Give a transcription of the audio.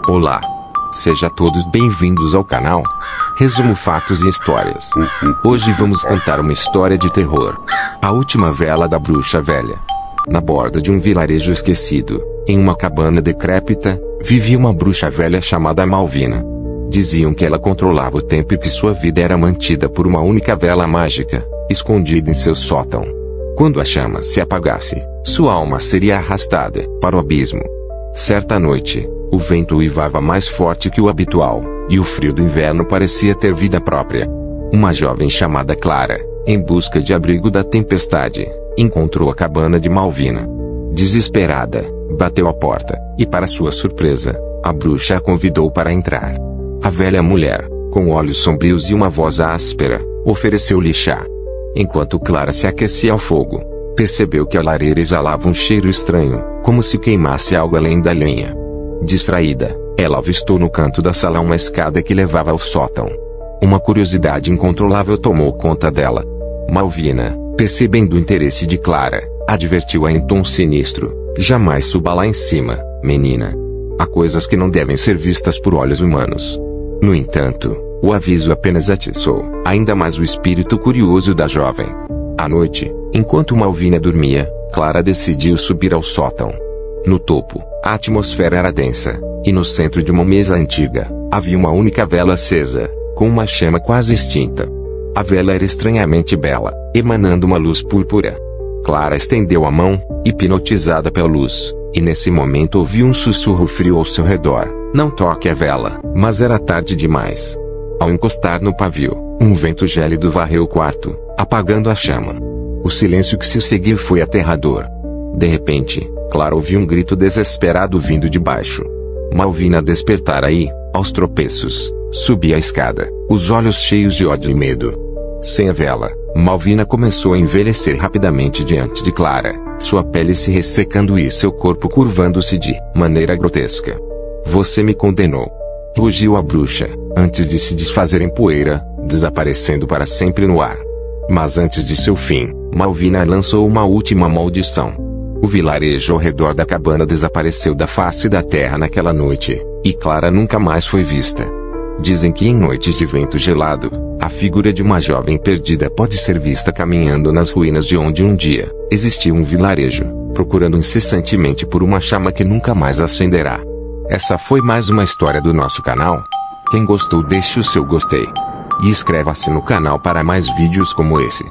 Olá! Sejam todos bem-vindos ao canal Resumo Fatos e Histórias. Hoje vamos contar uma história de terror. A última vela da bruxa velha. Na borda de um vilarejo esquecido, em uma cabana decrépita, vivia uma bruxa velha chamada Malvina. Diziam que ela controlava o tempo e que sua vida era mantida por uma única vela mágica, escondida em seu sótão. Quando a chama se apagasse, sua alma seria arrastada para o abismo. Certa noite, o vento uivava mais forte que o habitual, e o frio do inverno parecia ter vida própria. Uma jovem chamada Clara, em busca de abrigo da tempestade, encontrou a cabana de Malvina. Desesperada, bateu à porta, e para sua surpresa, a bruxa a convidou para entrar. A velha mulher, com olhos sombrios e uma voz áspera, ofereceu-lhe chá. Enquanto Clara se aquecia ao fogo, percebeu que a lareira exalava um cheiro estranho, como se queimasse algo além da lenha. Distraída, ela avistou no canto da sala uma escada que levava ao sótão. Uma curiosidade incontrolável tomou conta dela. Malvina, percebendo o interesse de Clara, advertiu-a em tom sinistro: "Jamais suba lá em cima, menina. Há coisas que não devem ser vistas por olhos humanos." No entanto, o aviso apenas atiçou ainda mais o espírito curioso da jovem. À noite, enquanto Malvina dormia, Clara decidiu subir ao sótão. No topo, a atmosfera era densa, e no centro de uma mesa antiga, havia uma única vela acesa, com uma chama quase extinta. A vela era estranhamente bela, emanando uma luz púrpura. Clara estendeu a mão, hipnotizada pela luz, e nesse momento ouviu um sussurro frio ao seu redor: "Não toque a vela." Mas era tarde demais. Ao encostar no pavio, um vento gélido varreu o quarto, apagando a chama. O silêncio que se seguiu foi aterrador. De repente, Clara ouviu um grito desesperado vindo de baixo. Malvina despertara e, aos tropeços, subia a escada, os olhos cheios de ódio e medo. Sem a vela, Malvina começou a envelhecer rapidamente diante de Clara, sua pele se ressecando e seu corpo curvando-se de maneira grotesca. "Você me condenou!" rugiu a bruxa, antes de se desfazer em poeira, desaparecendo para sempre no ar. Mas antes de seu fim, Malvina lançou uma última maldição. O vilarejo ao redor da cabana desapareceu da face da terra naquela noite, e Clara nunca mais foi vista. Dizem que em noites de vento gelado, a figura de uma jovem perdida pode ser vista caminhando nas ruínas de onde um dia existiu um vilarejo, procurando incessantemente por uma chama que nunca mais acenderá. Essa foi mais uma história do nosso canal. Quem gostou, deixe o seu gostei. E inscreva-se no canal para mais vídeos como esse.